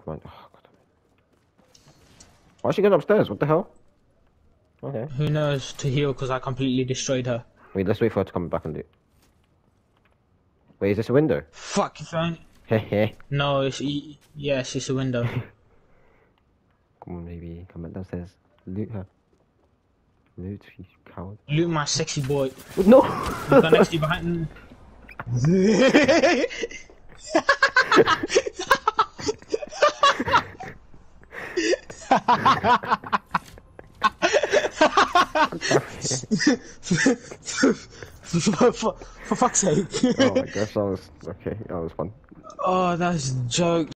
mind. Oh, God. Why is she going upstairs? What the hell? Okay. Who knows to heal because I completely destroyed her. Wait, let's wait for her to come back and do it. Wait, is this a window? Fuck if I... Hehe. No, yes, it's a window. Come on, maybe. Come back downstairs. Loot her. Loot, you coward. Loot my sexy boy. No! Look next to you behind. For fuck's sake. Oh my gosh, that was... Okay, that was fun. Oh, that's a joke.